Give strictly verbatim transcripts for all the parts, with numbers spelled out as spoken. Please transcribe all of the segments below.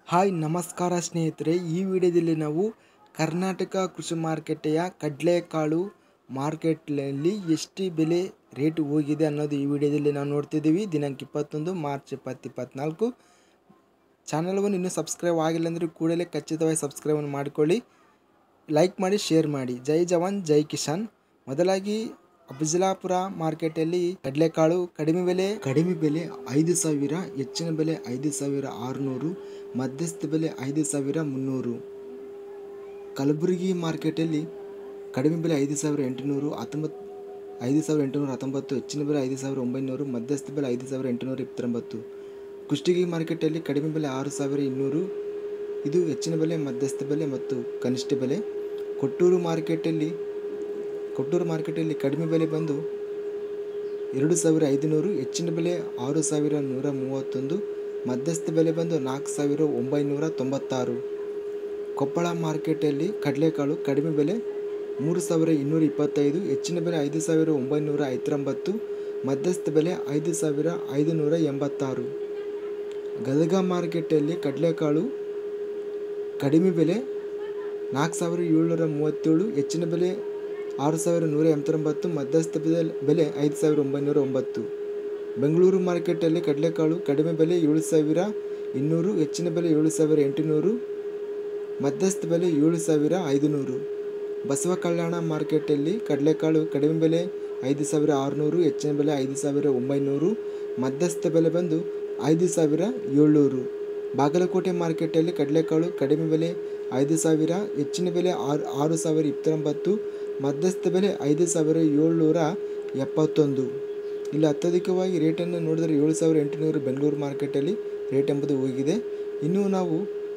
Hi ನಮಸ್ಕಾರ ಸ್ನೇಹಿತರೆ, ಈ ವಿಡಿಯೋದಲ್ಲಿ ನಾವು ಕರ್ನಾಟಕ ಕೃಷಿ ಮಾರುಕಟ್ಟೆಯ ಕಡಲೆಕಾಳು ಮಾರ್ಕೆಟ್ನಲ್ಲಿ ಎಷ್ಟು ಬೆಲೆ ರೇಟ್ ಹೋಗಿದೆ ಅನ್ನೋದು ಈ ವಿಡಿಯೋದಲ್ಲಿ ನಾವು ನೋಡ್ತಿದ್ದೀವಿ. ದಿನಾಂಕ ಇಪ್ಪತ್ತೊಂದು ಮಾರ್ಚ್ ಇಪ್ಪತ್ತು ಇಪ್ಪತ್ತ್ನಾಲ್ಕು. ಚಾನಲ್ವನ್ನು ಇನ್ನೂ ಸಬ್ಸ್ಕ್ರೈಬ್ ಆಗಿಲ್ಲ ಅಂದರೆ ಕೂಡಲೇ ಖಚಿತವಾಗಿ ಸಬ್ಸ್ಕ್ರೈಬ್ ಮಾಡಿಕೊಳ್ಳಿ, ಲೈಕ್ ಮಾಡಿ, ಶೇರ್ ಮಾಡಿ. ಜೈ ಜವಾನ್ ಜೈ ಕಿಸಾನ್. ಮೊದಲಾಗಿ ಅಫಜಲಾಪುರ ಮಾರ್ಕೆಟಲ್ಲಿ ಕಡಲೆಕಾಳು ಕಡಿಮೆ ಬೆಲೆ ಕಡಿಮೆ ಬೆಲೆ ಐದು ಸಾವಿರ, ಹೆಚ್ಚಿನ ಬೆಲೆ ಐದು ಸಾವಿರ ಆರುನೂರು, ಮಧ್ಯಸ್ಥ ಬೆಲೆ ಐದು ಸಾವಿರ ಮುನ್ನೂರು. ಕಲಬುರಗಿ ಮಾರ್ಕೆಟಲ್ಲಿ ಕಡಿಮೆ ಬೆಲೆ ಐದು ಸಾವಿರ ಎಂಟುನೂರು ಹತ್ತೊಂಬತ್ತು ಐದು ಸಾವಿರ ಎಂಟುನೂರ ಹತ್ತೊಂಬತ್ತು, ಹೆಚ್ಚಿನ ಬೆಲೆ ಐದು ಸಾವಿರ ಒಂಬೈನೂರು, ಮಧ್ಯಸ್ಥ ಬೆಲೆ ಐದು ಸಾವಿರ ಎಂಟುನೂರ ಇಪ್ಪತ್ತೊಂಬತ್ತು. ಕುಷ್ಟಗಿ ಮಾರ್ಕೆಟಲ್ಲಿ ಕಡಿಮೆ ಬೆಲೆ ಆರು ಸಾವಿರ ಇನ್ನೂರು, ಇದು ಹೆಚ್ಚಿನ ಬೆಲೆ, ಮಧ್ಯಸ್ಥ ಬೆಲೆ ಮತ್ತು ಕನಿಷ್ಠ ಬೆಲೆ. ಕೊಟ್ಟೂರು ಮಾರ್ಕೆಟಲ್ಲಿ ಕೊಟ್ಟೂರು ಮಾರ್ಕೆಟಲ್ಲಿ ಕಡಿಮೆ ಬೆಲೆ ಬಂದು ಎರಡು ಸಾವಿರ ಐದುನೂರು, ಹೆಚ್ಚಿನ ಬೆಲೆ ಆರು ಸಾವಿರ ನೂರ ಮೂವತ್ತೊಂದು, ಮಧ್ಯಸ್ಥ ಬೆಲೆ ಬಂದು ನಾಲ್ಕು ಸಾವಿರ ಒಂಬೈನೂರ ತೊಂಬತ್ತಾರು. ಕೊಪ್ಪಳ ಮಾರ್ಕೆಟಲ್ಲಿ ಕಡಲೆಕಾಳು ಕಡಿಮೆ ಬೆಲೆ ಮೂರು ಸಾವಿರ ಇನ್ನೂರ ಇಪ್ಪತ್ತೈದು, ಹೆಚ್ಚಿನ ಬೆಲೆ ಐದು ಸಾವಿರ ಒಂಬೈನೂರ ಐವತ್ತೊಂಬತ್ತು, ಮಧ್ಯಸ್ಥ ಬೆಲೆ ಐದು ಸಾವಿರ ಐದುನೂರ ಎಂಬತ್ತಾರು. ಗದಗ ಮಾರ್ಕೆಟಲ್ಲಿ ಕಡಲೆಕಾಳು ಕಡಿಮೆ ಬೆಲೆ ನಾಲ್ಕು ಸಾವಿರ ಏಳ್ನೂರ ಮೂವತ್ತೇಳು, ಹೆಚ್ಚಿನ ಬೆಲೆ ಆರು ಸಾವಿರ ನೂರ ಎಂಬತ್ತೊಂಬತ್ತು, ಮಧ್ಯಸ್ಥ ಬೆಲೆ ಐದು ಸಾವಿರ ಒಂಬೈನೂರ ಒಂಬತ್ತು. ಬೆಂಗಳೂರು ಮಾರ್ಕೆಟಲ್ಲಿ ಕಡಲೆಕಾಳು ಕಡಿಮೆ ಬೆಲೆ ಏಳು ಸಾವಿರ ಇನ್ನೂರು, ಹೆಚ್ಚಿನ ಬೆಲೆ ಏಳು ಸಾವಿರ ಎಂಟುನೂರು, ಮಧ್ಯಸ್ಥ ಬೆಲೆ ಏಳು ಸಾವಿರ ಐದುನೂರು. ಬಸವ ಕಲ್ಯಾಣ ಮಾರ್ಕೆಟಲ್ಲಿ ಕಡಲೆಕಾಳು ಕಡಿಮೆ ಬೆಲೆ ಐದು ಸಾವಿರ ಆರುನೂರು, ಹೆಚ್ಚಿನ ಬೆಲೆ ಐದು ಸಾವಿರ ಒಂಬೈನೂರು, ಮಧ್ಯಸ್ಥ ಬೆಲೆ ಬಂದು ಐದು ಸಾವಿರ ಏಳ್ನೂರು. ಬಾಗಲಕೋಟೆ ಮಾರ್ಕೆಟಲ್ಲಿ ಕಡಲೆಕಾಳು ಕಡಿಮೆ ಬೆಲೆ ಐದು ಸಾವಿರ, ಹೆಚ್ಚಿನ ಬೆಲೆ ಆರು ಆರು ಸಾವಿರ ಇಪ್ಪತ್ತೊಂಬತ್ತು, ಮಧ್ಯಸ್ಥ ಬೆಲೆ ಐದು ಸಾವಿರ ಏಳ್ನೂರ ಎಪ್ಪತ್ತೊಂದು. ಇಲ್ಲಿ ಅತ್ಯಧಿಕವಾಗಿ ರೇಟನ್ನು ನೋಡಿದರೆ ಏಳು ಸಾವಿರ ಎಂಟುನೂರು ಬೆಂಗಳೂರು ಮಾರ್ಕೆಟಲ್ಲಿ ರೇಟ್ ಎಂಬುದು ಹೋಗಿದೆ. ಇನ್ನು ನಾವು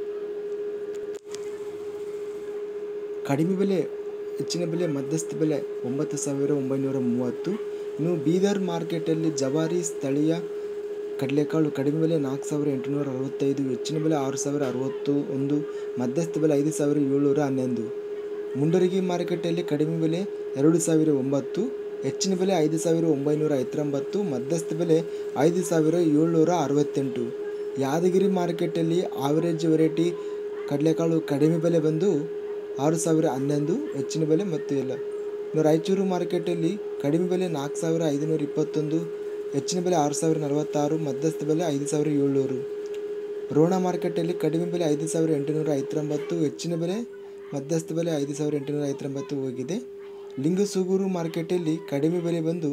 ಕಡಿಮೆ ಬೆಲೆ, ಹೆಚ್ಚಿನ ಬೆಲೆ, ಮಧ್ಯಸ್ಥ ಬೆಲೆ ಒಂಬತ್ತು ಸಾವಿರ ಒಂಬೈನೂರ ಮೂವತ್ತು. ಇನ್ನು ಬೀದರ್ ಮಾರ್ಕೆಟಲ್ಲಿ ಜವಾರಿ ಸ್ಥಳೀಯ ಕಡಲೆಕಾಳು ಕಡಿಮೆ ಬೆಲೆ ನಾಲ್ಕು ಸಾವಿರ ಎಂಟುನೂರ ಅರವತ್ತೈದು, ಹೆಚ್ಚಿನ ಬೆಲೆ ಆರು ಸಾವಿರ ಅರವತ್ತು ಒಂದು, ಮಧ್ಯಸ್ಥ ಬೆಲೆ ಐದು ಸಾವಿರ ಏಳ್ನೂರ ಹನ್ನೊಂದು. ಮುಂಡರಗಿ ಮಾರ್ಕೆಟಲ್ಲಿ ಕಡಿಮೆ ಬೆಲೆ ಎರಡು ಸಾವಿರ ಒಂಬತ್ತು, ಹೆಚ್ಚಿನ ಬೆಲೆ ಐದು ಸಾವಿರ ಒಂಬೈನೂರ ಐವತ್ತೊಂಬತ್ತು, ಮಧ್ಯಸ್ಥ ಬೆಲೆ ಐದು ಸಾವಿರ ಏಳ್ನೂರ ಅರವತ್ತೆಂಟು. ಯಾದಗಿರಿ ಮಾರ್ಕೆಟಲ್ಲಿ ಆವರೇಜ್ ವೆರೈಟಿ ಕಡಲೆಕಾಳು ಕಡಿಮೆ ಬೆಲೆ ಬಂದು ಆರು ಸಾವಿರ ಹನ್ನೊಂದು, ಹೆಚ್ಚಿನ ಬೆಲೆ ಮತ್ತು ಇಲ್ಲ. ಇನ್ನು ರಾಯಚೂರು ಮಾರ್ಕೆಟಲ್ಲಿ ಕಡಿಮೆ ಬೆಲೆ ನಾಲ್ಕು ಸಾವಿರ ಐದುನೂರ ಇಪ್ಪತ್ತೊಂದು, ಹೆಚ್ಚಿನ ಬೆಲೆ ಆರು ಸಾವಿರ ನಲವತ್ತಾರು, ಮಧ್ಯಸ್ಥ ಬೆಲೆ ಐದು ಸಾವಿರ ಏಳ್ನೂರು. ರೋಣ ಮಾರ್ಕೆಟಲ್ಲಿ ಕಡಿಮೆ ಬೆಲೆ ಐದು ಸಾವಿರ ಎಂಟುನೂರ ಐವತ್ತೊಂಬತ್ತು, ಹೆಚ್ಚಿನ ಬೆಲೆ ಮಧ್ಯಸ್ಥ ಬೆಲೆ ಐದು ಸಾವಿರ ಎಂಟುನೂರ ಐವತ್ತೊಂಬತ್ತು ಹೋಗಿದೆ. ಲಿಂಗಸೂಗೂರು ಮಾರ್ಕೆಟಲ್ಲಿ ಕಡಿಮೆ ಬೆಲೆ ಬಂದು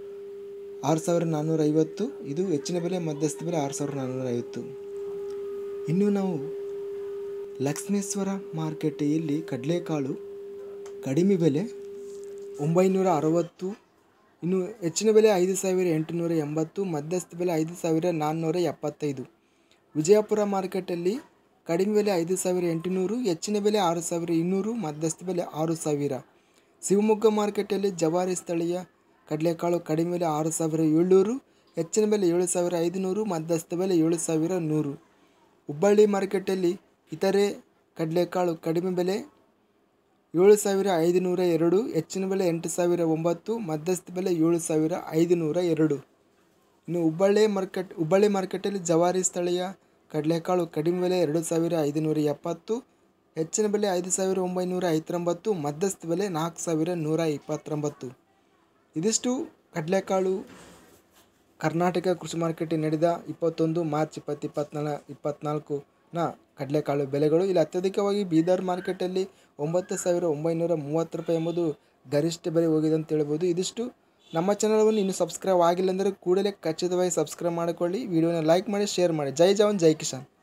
ಆರು ಸಾವಿರ ನಾನ್ನೂರ ಐವತ್ತು, ಇದು ಹೆಚ್ಚಿನ ಬೆಲೆ, ಮಧ್ಯಸ್ಥ ಬೆಲೆ ಆರು ಸಾವಿರ ನಾನ್ನೂರ ಐವತ್ತು. ಇನ್ನು ನಾವು ಲಕ್ಷ್ಮೇಶ್ವರ ಮಾರುಕಟ್ಟೆಯಲ್ಲಿ ಕಡಲೆಕಾಳು ಕಡಿಮೆ ಬೆಲೆ ಒಂಬೈನೂರ ಅರವತ್ತು, ಇನ್ನು ಹೆಚ್ಚಿನ ಬೆಲೆ ಐದು ಸಾವಿರ ಎಂಟುನೂರ ಎಂಬತ್ತು, ಮಧ್ಯಸ್ಥ ಬೆಲೆ ಐದು ಸಾವಿರ ನಾನ್ನೂರ ಎಪ್ಪತ್ತೈದು. ವಿಜಯಪುರ ಮಾರ್ಕೆಟಲ್ಲಿ ಕಡಿಮೆ ಬೆಲೆ ಐದು ಸಾವಿರ ಎಂಟುನೂರು, ಹೆಚ್ಚಿನ ಬೆಲೆ ಆರು ಸಾವಿರ ಇನ್ನೂರು, ಮಧ್ಯಸ್ಥ ಬೆಲೆ ಆರು ಸಾವಿರ. ಶಿವಮೊಗ್ಗ ಮಾರ್ಕೆಟಲ್ಲಿ ಜವಾರಿ ಸ್ಥಳೀಯ ಕಡಲೆಕಾಳು ಕಡಿಮೆ ಬೆಲೆ ಆರು ಸಾವಿರ ಏಳ್ನೂರು, ಹೆಚ್ಚಿನ ಬೆಲೆ ಏಳು ಸಾವಿರ ಐದುನೂರು, ಮಧ್ಯಸ್ಥ ಬೆಲೆ ಏಳು ಸಾವಿರ ನೂರು. ಹುಬ್ಬಳ್ಳಿ ಮಾರ್ಕೆಟಲ್ಲಿ ಇತರೆ ಕಡಲೆಕಾಳು ಕಡಿಮೆ ಬೆಲೆ ಏಳು ಸಾವಿರ ಐದುನೂರ ಎರಡು, ಹೆಚ್ಚಿನ ಬೆಲೆ ಎಂಟು ಸಾವಿರ ಒಂಬತ್ತು, ಮಧ್ಯಸ್ಥ ಬೆಲೆ ಏಳು ಸಾವಿರ ಐದುನೂರ ಎರಡು. ಇನ್ನು ಹುಬ್ಬಳ್ಳಿ ಮಾರ್ಕೆಟ್ ಹುಬ್ಬಳ್ಳಿ ಮಾರ್ಕೆಟಲ್ಲಿ ಜವಾರಿ ಸ್ಥಳೀಯ ಕಡಲೆಕಾಳು ಕಡಿಮೆ ಬೆಲೆ ಎರಡು ಸಾವಿರ ಐದುನೂರ ಎಪ್ಪತ್ತು, ಹೆಚ್ಚಿನ ಬೆಲೆ ಐದು ಸಾವಿರ ಒಂಬೈನೂರ ಐವತ್ತೊಂಬತ್ತು, ಮಧ್ಯಸ್ಥ ಬೆಲೆ ನಾಲ್ಕು ಸಾವಿರ ನೂರ ಇಪ್ಪತ್ತೊಂಬತ್ತು. ಇದಿಷ್ಟು ಕಡಲೆಕಾಳು ಕರ್ನಾಟಕ ಕೃಷಿ ಮಾರುಕಟ್ಟೆ ನಡೆದ ಇಪ್ಪತ್ತೊಂದು ಮಾರ್ಚ್ ಇಪ್ಪತ್ತು ಇಪ್ಪತ್ನಾಲ್ಕು ಇಪ್ಪತ್ತ್ನಾಲ್ಕುನ ಕಡಲೆಕಾಳು ಬೆಲೆಗಳು. ಇಲ್ಲಿ ಅತ್ಯಧಿಕವಾಗಿ ಬೀದರ್ ಮಾರ್ಕೆಟಲ್ಲಿ ಒಂಬತ್ತು ಸಾವಿರ ಒಂಬೈನೂರ ಮೂವತ್ತು ರೂಪಾಯಿ ಎಂಬುದು ಗರಿಷ್ಠ ಬೆಲೆ ಹೋಗಿದೆ ಅಂತ ಹೇಳ್ಬೋದು. ಇದಿಷ್ಟು. ನಮ್ಮ ಚಾನಲನ್ನು ಇನ್ನೂ ಸಬ್ಸ್ಕ್ರೈಬ್ ಆಗಿಲ್ಲ ಅಂದರೆ ಕೂಡಲೇ ಖಚಿತವಾಗಿ ಸಬ್ಸ್ಕ್ರೈಬ್ ಮಾಡಿಕೊಳ್ಳಿ, ವಿಡಿಯೋನ ಲೈಕ್ ಮಾಡಿ, ಶೇರ್ ಮಾಡಿ. ಜೈ ಜವಾನ್ ಜೈ ಕಿಸಾನ್.